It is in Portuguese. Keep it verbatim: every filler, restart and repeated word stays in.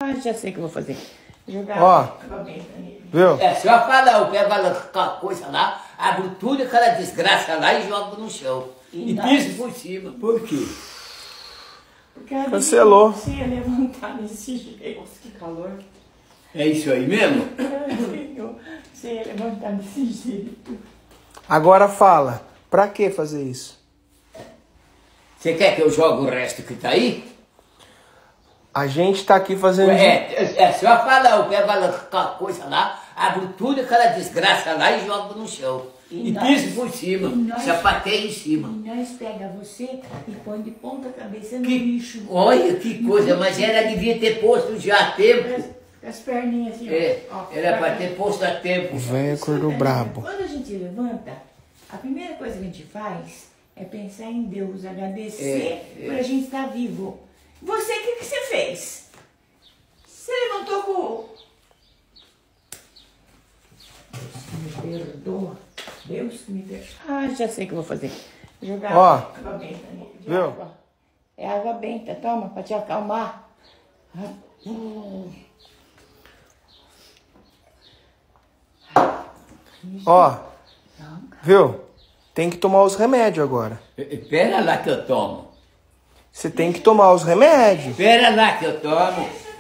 Ah, já sei o que eu vou fazer. Jogar Ó, água benta nele. viu? É, se eu falar, eu pego aquela coisa lá, abro tudo, aquela desgraça lá e jogo no chão. E, e piso por cima. Por quê? Porque ela Cancelou. Você ia levantar desse jeito. Nossa, que calor. É isso aí mesmo? Você ia levantar desse jeito. Agora fala, pra que fazer isso? Você quer que eu jogue o resto que tá aí? A gente tá aqui fazendo... É, é, é se eu falar, eu pego aquela coisa lá, abro tudo, aquela desgraça lá e jogo no chão. E, e nós, piso por cima, nós, sapateio em cima. E nós pega você e põe de ponta cabeça no que, lixo. Olha que coisa, mas ela devia ter posto já a tempo. As, as perninhas assim, é, ó. Era para ter posto a tempo. O velho acordou brabo. Quando a gente levanta, a primeira coisa que a gente faz é pensar em Deus, agradecer é, é. por a gente estar vivo. Você, o que, que você fez? Você levantou com... Deus que me perdoa. Deus que me perdoa. Ah, já sei o que eu vou fazer. Jogar Ó, água benta nele. viu? Água. É água benta, toma, pra te acalmar. Ó, viu? Tem que tomar os remédios agora. Espera lá que eu tomo. Você tem que tomar os remédios. Espera lá que eu tomo.